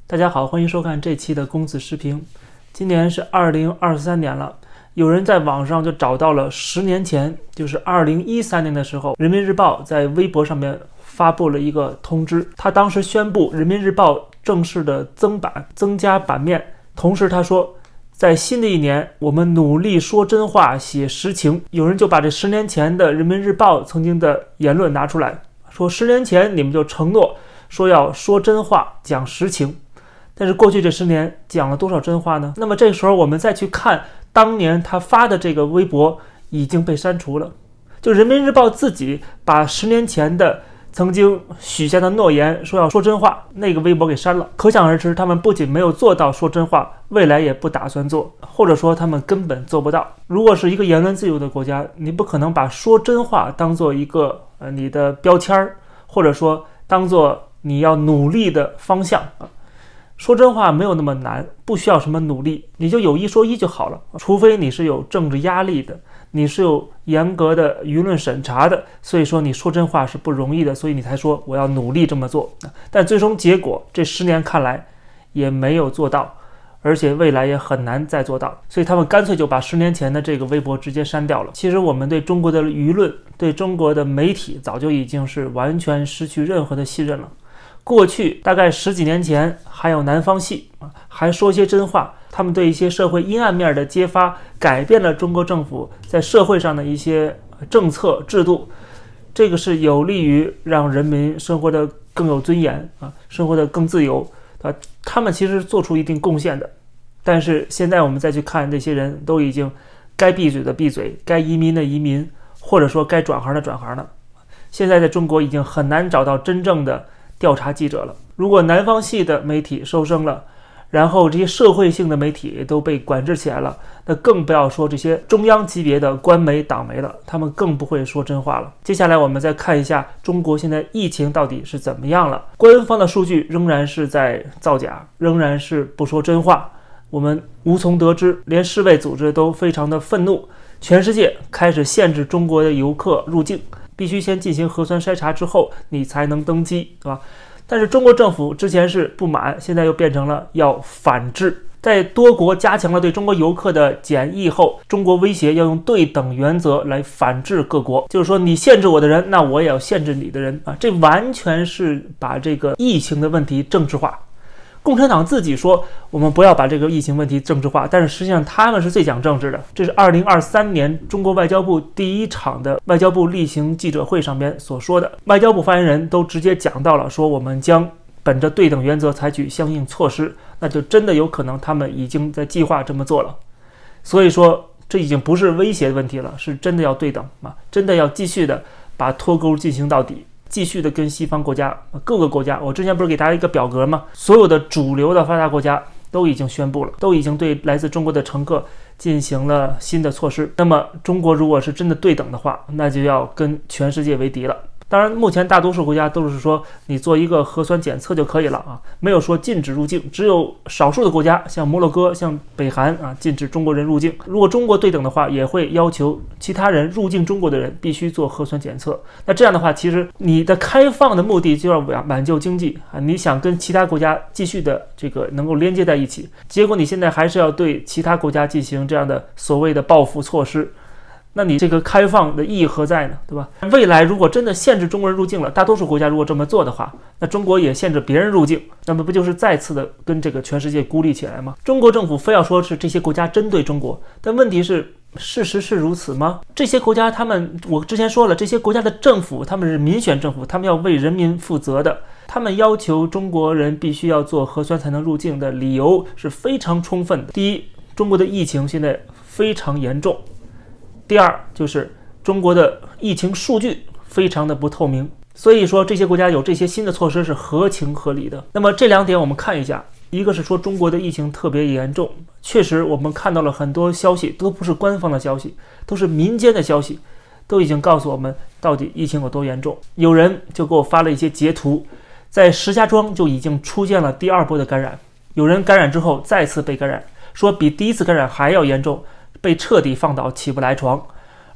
大家好，欢迎收看这期的公子视频。今年是2023年了，有人在网上就找到了10年前，就是2013年的时候，人民日报在微博上面发布了一个通知，他当时宣布人民日报正式的增加版面，同时他说，在新的一年，我们努力说真话，写实情。有人就把这10年前的人民日报曾经的言论拿出来，说10年前你们就承诺说要说真话，讲实情。但是过去这10年讲了多少真话呢？那么这个时候我们再去看当年他发的这个微博已经被删除了，就人民日报自己把10年前的曾经许下的诺言说要说真话那个微博给删了。可想而知，他们不仅没有做到说真话，未来也不打算做，或者说他们根本做不到。如果是一个言论自由的国家，你不可能把说真话当做一个你的标签，或者说当做你要努力的方向。说真话没有那么难，不需要什么努力，你就有一说一就好了。除非你是有政治压力的，你是有严格的舆论审查的，所以说你说真话是不容易的，所以你才说我要努力这么做。但最终结果这10年看来也没有做到，而且未来也很难再做到，所以他们干脆就把10年前的这个微博直接删掉了。其实我们对中国的舆论，对中国的媒体早就已经是完全失去任何的信任了。过去大概10几年前还有南方系还说些真话，他们对一些社会阴暗面的揭发改变了中国政府在社会上的一些政策制度，这个是有利于让人民生活的更有尊严生活的更自由他们其实做出一定贡献的。但是现在我们再去看，这些人都已经该闭嘴的闭嘴，该移民的移民，或者说该转行的转行了。现在在中国已经很难找到真正的调查记者了。如果南方系的媒体收声了，然后这些社会性的媒体也都被管制起来了，那更不要说这些中央级别的官媒党媒了，他们更不会说真话了。接下来我们再看一下中国现在疫情到底是怎么样了。官方的数据仍然是在造假，仍然是不说真话，我们无从得知，连世卫组织都非常的愤怒，全世界开始限制中国的游客入境，必须先进行核酸筛查之后你才能登机，对吧？但是中国政府之前是不满，现在又变成了要反制。在多国加强了对中国游客的检疫后，中国威胁要用对等原则来反制各国，就是说你限制我的人，那我也要限制你的人这完全是把这个疫情的问题政治化。共产党自己说我们不要把这个疫情问题政治化，但是实际上他们是最讲政治的。这是2023年中国外交部第1场的外交部例行记者会上面所说的，外交部发言人都直接讲到了，说我们将本着对等原则采取相应措施，那就真的有可能他们已经在计划这么做了。所以说这已经不是威胁的问题了，是真的要对等真的要继续的把脱钩进行到底，继续的跟西方国家各个国家，我之前不是给大家一个表格吗？所有的主流的发达国家都已经宣布了，都已经对来自中国的乘客进行了新的措施。那么中国如果是真的对等的话，那就要跟全世界为敌了。当然目前大多数国家都是说你做一个核酸检测就可以了没有说禁止入境，只有少数的国家像摩洛哥、像北韩禁止中国人入境。如果中国对等的话，也会要求其他人入境中国的人必须做核酸检测。那这样的话，其实你的开放的目的就要挽救经济你想跟其他国家继续的这个能够连接在一起，结果你现在还是要对其他国家进行这样的所谓的报复措施，那你这个开放的意义何在呢？对吧？未来如果真的限制中国人入境了，大多数国家如果这么做的话，那中国也限制别人入境，那么不就是再次的跟这个全世界孤立起来吗？中国政府非要说是这些国家针对中国，但问题是事实是如此吗？这些国家我之前说了，这些国家的政府他们是民选政府，他们要为人民负责的，他们要求中国人必须要做核酸才能入境的理由是非常充分的。第一，中国的疫情现在非常严重；第二，就是中国的疫情数据非常的不透明，所以说这些国家有这些新的措施是合情合理的。那么这2点我们看一下，一个是说中国的疫情特别严重，确实我们看到了很多消息都不是官方的消息，都是民间的消息，都已经告诉我们到底疫情有多严重。有人就给我发了一些截图，在石家庄就已经出现了第2波的感染，有人感染之后再次被感染，说比第1次感染还要严重，被彻底放倒起不来床。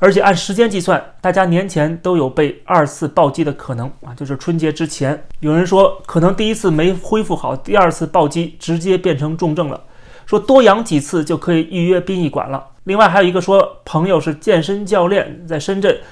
而且按时间计算，大家年前都有被2次暴击的可能啊，就是春节之前。有人说可能第1次没恢复好，第2次暴击直接变成重症了，说多阳几次就可以预约殡仪馆了。另外还有一个说朋友是健身教练，在深圳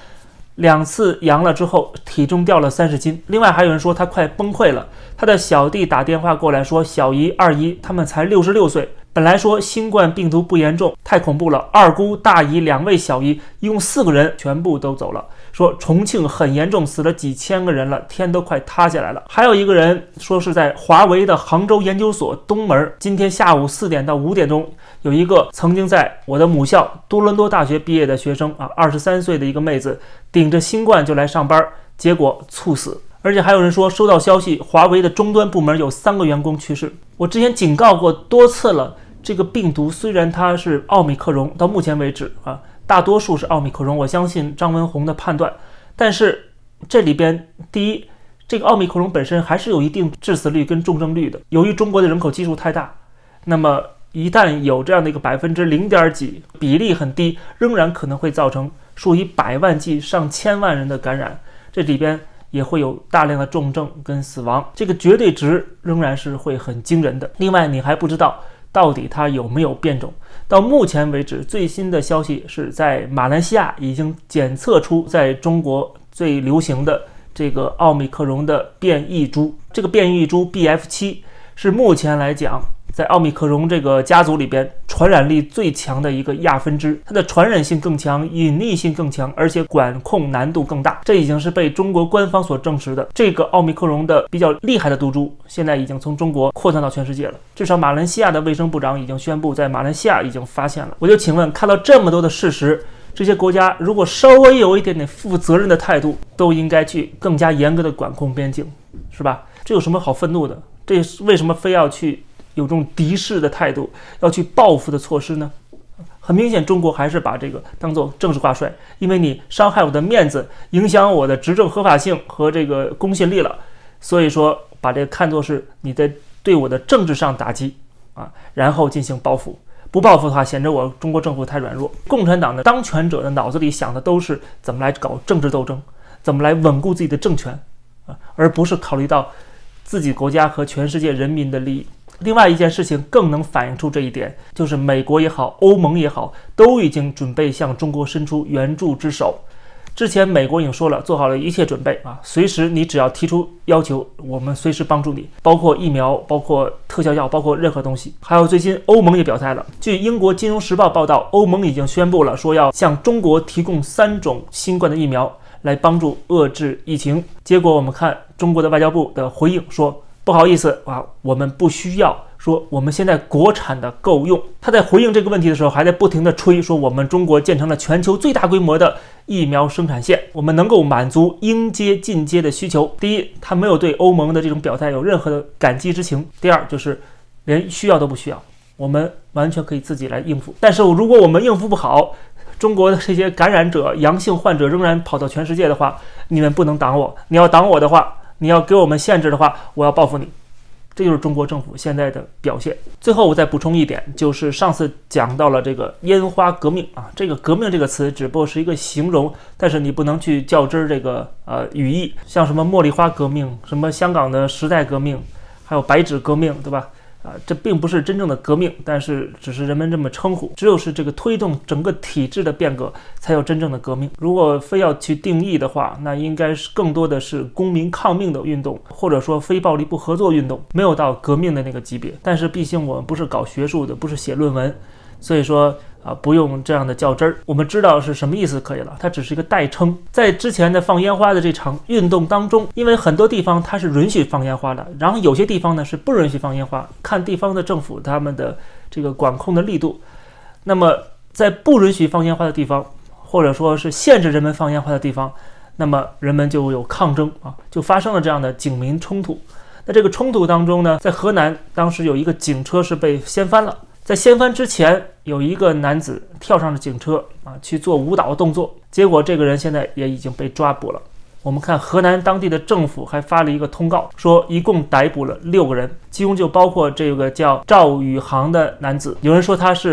2次阳了之后体重掉了30斤。另外还有人说他快崩溃了，他的小弟打电话过来说小姨、二姨他们才66岁，本来说新冠病毒不严重，太恐怖了，二姑、大姨、2位小姨一共4个人全部都走了。说重庆很严重，死了几千个人了，天都快塌下来了。还有一个人说是在华为的杭州研究所东门，今天下午4点到5点钟，有一个曾经在我的母校多伦多大学毕业的学生啊，23岁的一个妹子，顶着新冠就来上班，结果猝死。而且还有人说收到消息，华为的终端部门有3个员工去世。我之前警告过多次了，这个病毒虽然它是奥密克戎，到目前为止啊，大多数是奥密克戎，我相信张文宏的判断。但是这里边，第一，这个奥密克戎本身还是有一定致死率跟重症率的。由于中国的人口基数太大，那么一旦有这样的一个0.几比例很低，仍然可能会造成数以百万计、上千万人的感染，这里边也会有大量的重症跟死亡，这个绝对值仍然是会很惊人的。另外，你还不知道到底它有没有变种。到目前为止，最新的消息是在马来西亚已经检测出在中国最流行的这个奥密克戎的变异株，这个变异株 BF7 是目前来讲在奥密克戎这个家族里边传染力最强的一个亚分支，它的传染性更强，隐匿性更强，而且管控难度更大，这已经是被中国官方所证实的。这个奥密克戎的比较厉害的毒株现在已经从中国扩散到全世界了，至少马来西亚的卫生部长已经宣布在马来西亚已经发现了。我就请问，看到这么多的事实，这些国家如果稍微有一点点负责任的态度，都应该去更加严格的管控边境，是吧？这有什么好愤怒的？这为什么非要去有这种敌视的态度，要去报复的措施呢？很明显，中国还是把这个当作政治挂帅，因为你伤害我的面子，影响我的执政合法性和这个公信力了，所以说把这个看作是你在对我的政治上打击啊，然后进行报复。不报复的话，显得我中国政府太软弱。共产党的当权者的脑子里想的都是怎么来搞政治斗争，怎么来稳固自己的政权啊，而不是考虑到自己国家和全世界人民的利益。另外一件事情更能反映出这一点，就是美国也好，欧盟也好，都已经准备向中国伸出援助之手。之前美国已经说了，做好了一切准备啊，随时你只要提出要求，我们随时帮助你，包括疫苗，包括特效药，包括任何东西。还有最近欧盟也表态了，据英国金融时报报道，欧盟已经宣布了，说要向中国提供3种新冠的疫苗，来帮助遏制疫情。结果我们看中国的外交部的回应说，不好意思啊，我们不需要，说我们现在国产的够用。他在回应这个问题的时候，还在不停的吹说我们中国建成了全球最大规模的疫苗生产线，我们能够满足应接尽接的需求。第一，他没有对欧盟的这种表态有任何的感激之情；第二，就是连需要都不需要，我们完全可以自己来应付。但是如果我们应付不好，中国的这些感染者、阳性患者仍然跑到全世界的话，你们不能挡我，你要挡我的话，你要给我们限制的话，我要报复你。这就是中国政府现在的表现。最后我再补充一点，就是上次讲到了这个烟花革命啊，这个革命这个词只不过是一个形容，但是你不能去较真这个语义，像什么茉莉花革命，什么香港的时代革命，还有白纸革命，对吧？这并不是真正的革命，但是只是人们这么称呼。只有是这个推动整个体制的变革，才有真正的革命。如果非要去定义的话，那应该是更多的是公民抗命的运动，或者说非暴力不合作运动，没有到革命的那个级别。但是毕竟我们不是搞学术的，不是写论文，所以说不用这样的较真儿，我们知道是什么意思可以了，它只是一个代称。在之前的放烟花的这场运动当中，因为很多地方它是允许放烟花的，然后有些地方呢是不允许放烟花，看地方的政府他们的这个管控的力度。那么在不允许放烟花的地方，或者说是限制人们放烟花的地方，那么人们就有抗争啊，就发生了这样的警民冲突。那这个冲突当中呢，在河南当时有一个警车是被掀翻了，在掀翻之前，有一个男子跳上了警车去做舞蹈动作，结果这个人现在也已经被抓捕了。我们看河南当地的政府还发了一个通告，说一共逮捕了6个人，其中就包括这个叫赵宇航的男子。有人说他是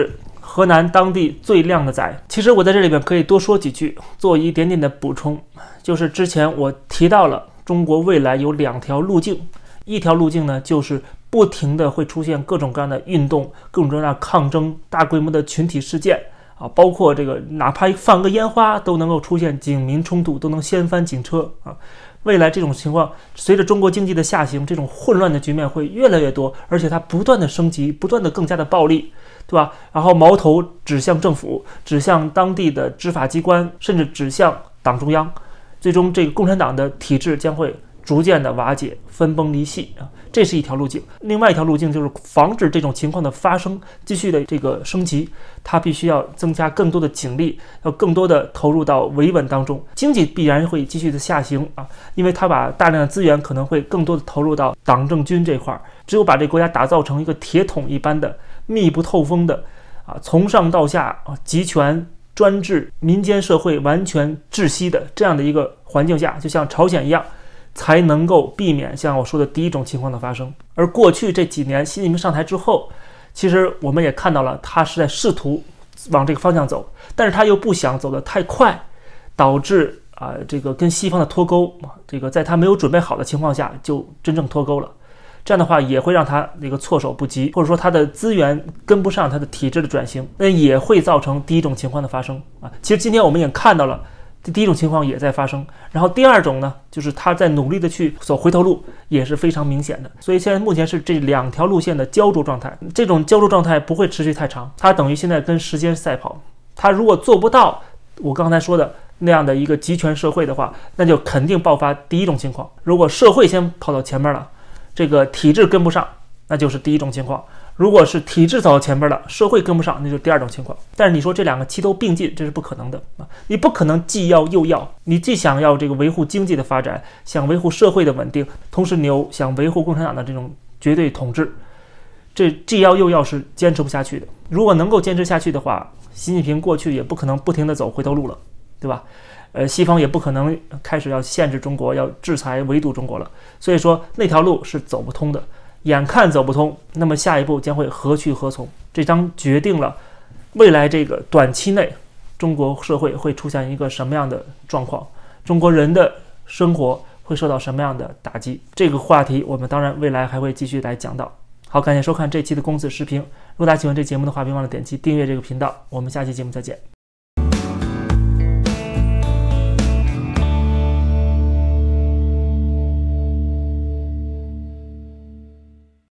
河南当地最靓的仔。其实我在这里边可以多说几句，做一点点的补充，就是之前我提到了中国未来有2条路径，一条路径呢就是不停的会出现各种各样的运动，各种各样的抗争，大规模的群体事件啊，包括这个哪怕放个烟花都能够出现警民冲突，都能掀翻警车啊。未来这种情况随着中国经济的下行，这种混乱的局面会越来越多，而且它不断的升级，不断的更加的暴力，对吧？然后矛头指向政府，指向当地的执法机关，甚至指向党中央，最终这个共产党的体制将会逐渐的瓦解，分崩离析啊，这是一条路径。另外一条路径就是防止这种情况的发生，继续的这个升级，它必须要增加更多的警力，要更多的投入到维稳当中。经济必然会继续的下行啊，因为它把大量的资源可能会更多的投入到党政军这块，只有把这个国家打造成一个铁桶一般的密不透风的啊，从上到下啊集权专制，民间社会完全窒息的这样的一个环境下，就像朝鲜一样，才能够避免像我说的第一种情况的发生。而过去这几年习近平上台之后，其实我们也看到了他是在试图往这个方向走，但是他又不想走得太快，导致这个跟西方的脱钩，这个在他没有准备好的情况下就真正脱钩了。这样的话也会让他那个措手不及，或者说他的资源跟不上他的体制的转型，那也会造成第一种情况的发生啊。其实今天我们也看到了第一种情况也在发生，然后第二种呢，就是他在努力的去走回头路，也是非常明显的。所以现在目前是这2条路线的焦灼状态，这种焦灼状态不会持续太长，它等于现在跟时间赛跑。他如果做不到我刚才说的那样的一个集权社会的话，那就肯定爆发第一种情况。如果社会先跑到前面了，这个体制跟不上，那就是第一种情况。如果是体制走到前边了，社会跟不上，那就是第二种情况。但是你说这2个齐头并进，这是不可能的啊！你不可能既要又要，你既想要这个维护经济的发展，想维护社会的稳定，同时你又想维护共产党的这种绝对统治，这既要又要是坚持不下去的。如果能够坚持下去的话，习近平过去也不可能不停地走回头路了，对吧？西方也不可能开始要限制中国，要制裁围堵中国了。所以说那条路是走不通的。眼看走不通，那么下一步将会何去何从？这将决定了未来这个短期内中国社会会出现一个什么样的状况，中国人的生活会受到什么样的打击。这个话题我们当然未来还会继续来讲到。好，感谢收看这期的公子视频。如果大家喜欢这节目的话，别忘了点击订阅这个频道。我们下期节目再见。